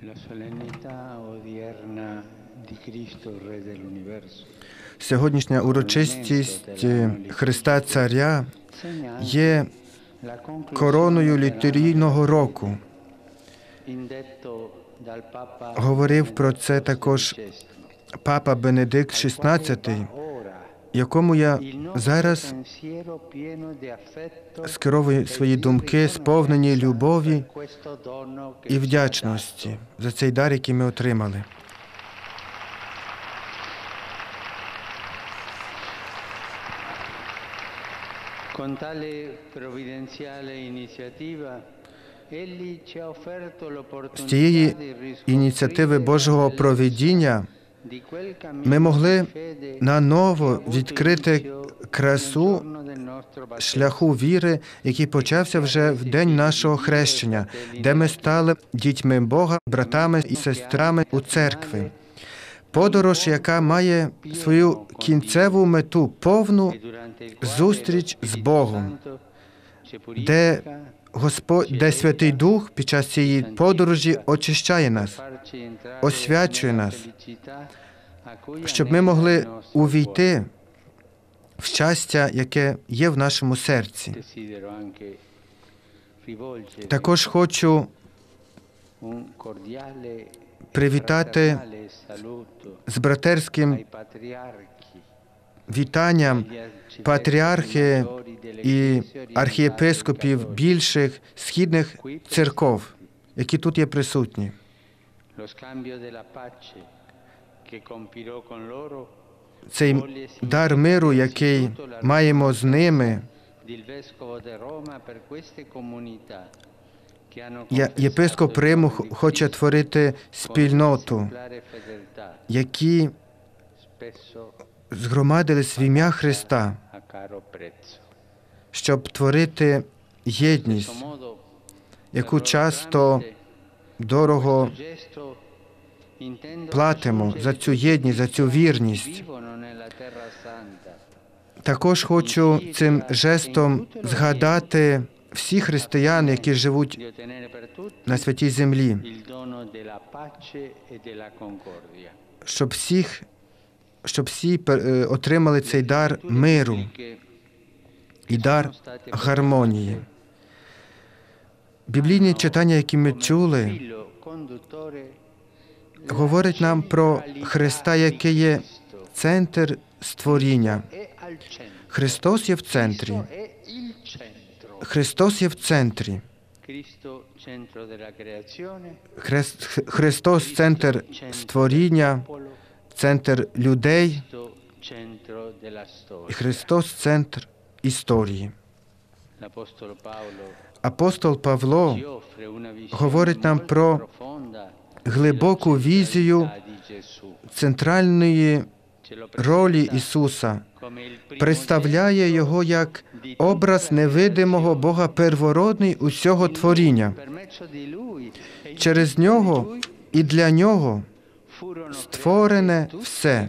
Сьогоднішня урочистість Христа Царя є короною літургійного року. Говорив про це також папа Бенедикт XVI, якому я зараз скеровую свої думки, сповнені любові і вдячності за цей дар, який ми отримали. З цієї ініціативи Божого провидіння ми могли наново відкрити красу шляху віри, який почався вже в день нашого хрещення, де ми стали дітьми Бога, братами і сестрами у церкві. Подорож, яка має свою кінцеву мету – повну зустріч з Богом, де Святий Дух під час цієї подорожі очищає нас, освячує нас, щоб ми могли увійти в щастя, яке є в нашому серці. Також хочу привітати з братерським вітанням патріархи і архієпископів більших східних церков, які тут є присутні. Цей дар миру, який маємо з ними, єпископ Риму хоче творити спільноту, які згромадились в ім'я Христа, щоб творити єдність, яку часто дорого платимо за цю єдність, за цю вірність. Також хочу цим жестом згадати всіх християн, які живуть на святій землі, щоб всі отримали цей дар миру і дар гармонії. Біблійні читання, які ми чули, говорить нам про Христа, який є центр створіння. Христос є в центрі. Христос є в центрі. Христос – центр створіння, центр людей. І Христос – центр історії. Апостол Павло говорить нам про глибоку візію центральної ролі Ісуса, представляє Його як образ невидимого Бога первородний усього творіння. Через Нього і для Нього створене все.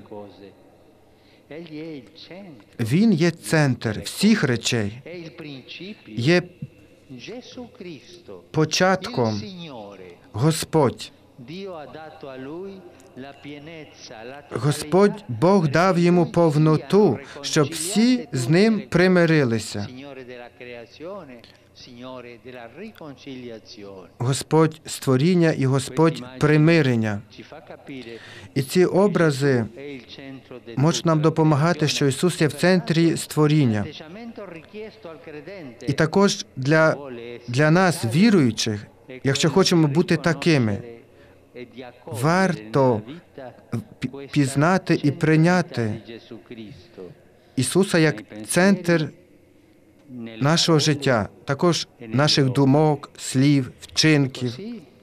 Він є центр всіх речей, є початком Господь. Господь Бог дав йому повноту, щоб всі з ним примирилися. Господь створіння і Господь примирення. І ці образи можуть нам допомагати, що Ісус є в центрі створіння. І також для нас, віруючих, якщо хочемо бути такими, варто пізнати і прийняти Ісуса як центр нашого життя, також наших думок, слів, вчинків.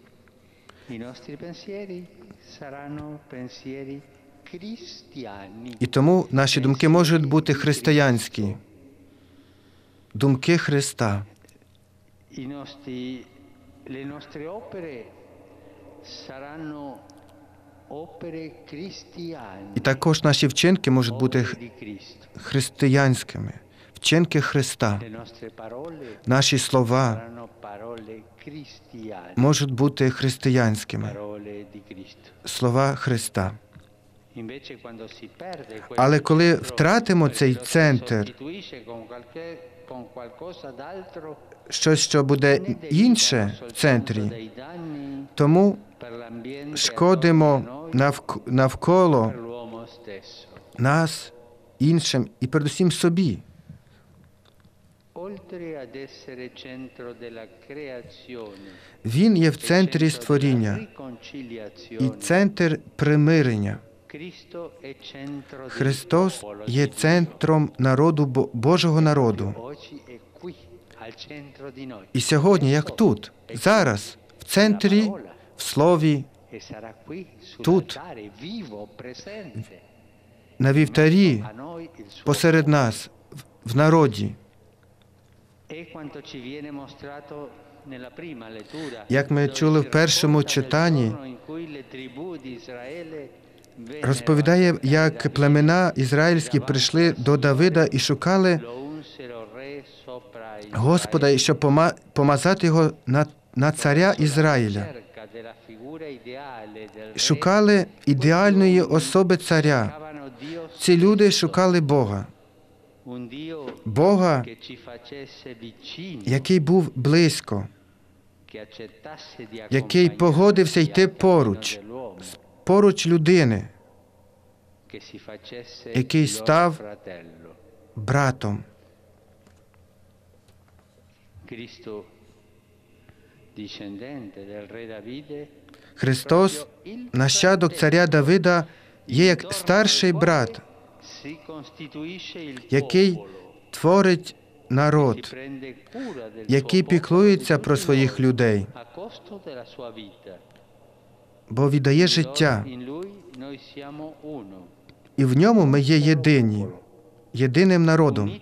І тому наші думки можуть бути християнські. Думки Христа. І також наші вчинки можуть бути християнськими. Вчинки Христа. Наші слова можуть бути християнськими. слова Христа. Але коли втратимо цей центр, щось, що буде інше в центрі, тому шкодимо навколо нас, іншим і передусім собі. Він є в центрі створіння і центр примирення. Христос є центром народу, Божого народу. І сьогодні, як тут, зараз, в центрі, в Слові, тут, на вівтарі, посеред нас, в народі. Як ми чули в першому читанні, розповідає, як племена ізраїльські прийшли до Давида і шукали Господа, і щоб помазати його на царя Ізраїля. Шукали ідеальної особи царя. Ці люди шукали Бога. Бога, який був близько, який погодився йти поруч людини, який став братом. Христос, нащадок царя Давида, є як старший брат, який творить народ, який піклується про своїх людей, бо віддає життя. І в ньому ми є єдині, єдиним народом.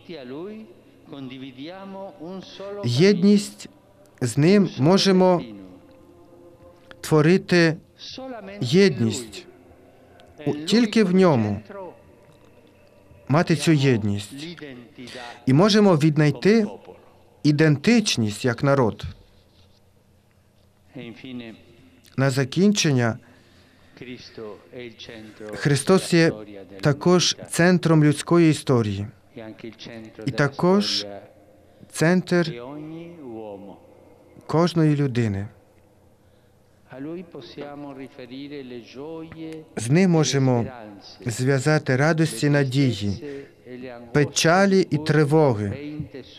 Єдність з ним можемо творити єдність. Тільки в ньому мати цю єдність. І можемо віднайти ідентичність як народ. На закінчення, Христос є також центром людської історії. І також центр кожної людини. З ним можемо зв'язати радості, надії, печалі і тривоги,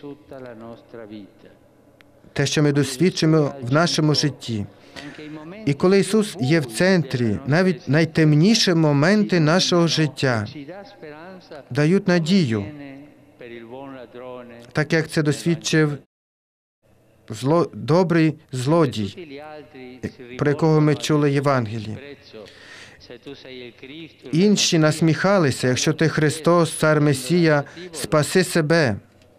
те, що ми досвідчимо в нашому житті. І коли Ісус є в центрі, навіть найтемніші моменти нашого життя дають надію, так як це досвідчив добрий злодій, про якого ми чули Євангелії. Інші насміхалися, якщо ти Христос, цар Месія, спаси себе.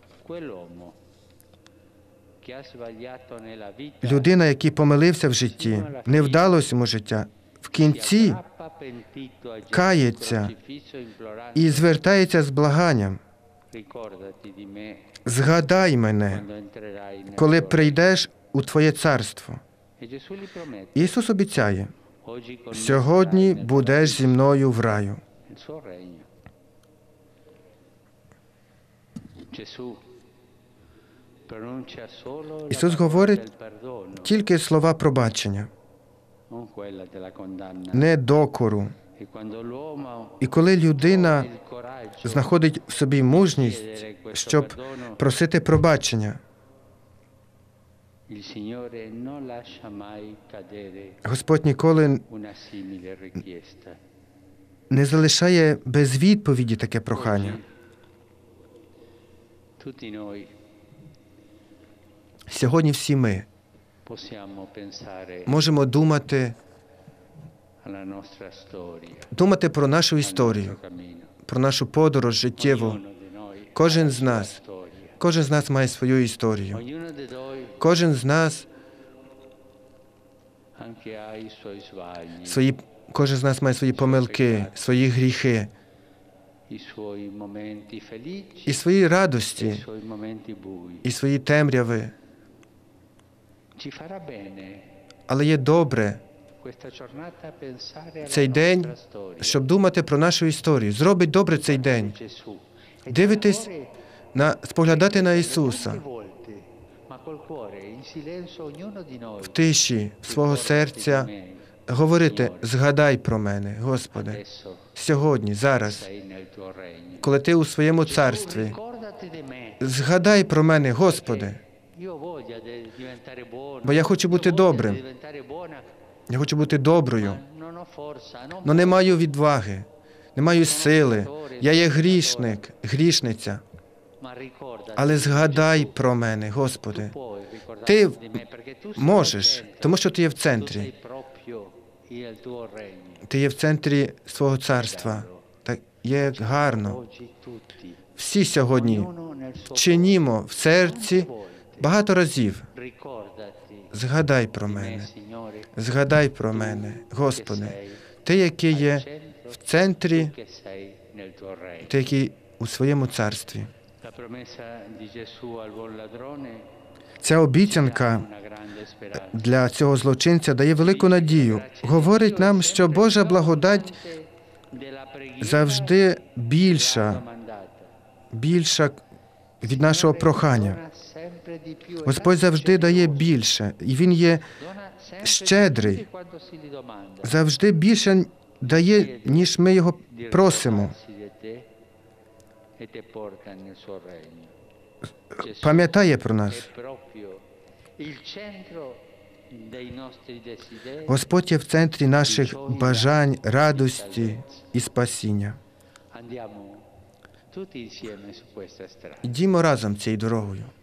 Людина, який помилився в житті, не вдалося йому життя, в кінці кається і звертається з благанням. Згадай мене, коли прийдеш у Твоє царство. Ісус обіцяє, сьогодні будеш зі мною в раю. Ісус говорить тільки слова пробачення, не докору. І коли людина знаходить в собі мужність, щоб просити пробачення, Господь ніколи не залишає без відповіді таке прохання. Сьогодні всі ми можемо думати про нашу історію, про нашу подорож життєву. Кожен з нас має свою історію. Кожен з нас має свої помилки, свої гріхи, і свої радості, і свої темряви. Але є добре цей день, щоб думати про нашу історію. Зробить добре цей день. Дивитись, споглядати на Ісуса в тиші свого серця, говорити: згадай про мене, Господи, сьогодні, зараз, коли Ти у своєму царстві. Згадай про мене, Господи, бо я хочу бути добрим. Я хочу бути доброю, але не маю відваги, не маю сили. Я є грішник, грішниця. Але згадай про мене, Господи. Ти можеш, тому що Ти є в центрі. Ти є в центрі свого царства. Так є гарно. Всі сьогодні чинімо в серці багато разів. Згадай про мене. Згадай про мене, Господи. Ти, який є в центрі, Ти, який у своєму царстві. Ця обіцянка для цього злочинця дає велику надію. Говорить нам, що Божа благодать завжди більша від нашого прохання. Господь завжди дає більше, і Він є щедрий. Завжди більше дає, ніж ми Його просимо. Пам'ятає про нас. Господь є в центрі наших бажань, радості і спасіння. Йдімо разом цією дорогою.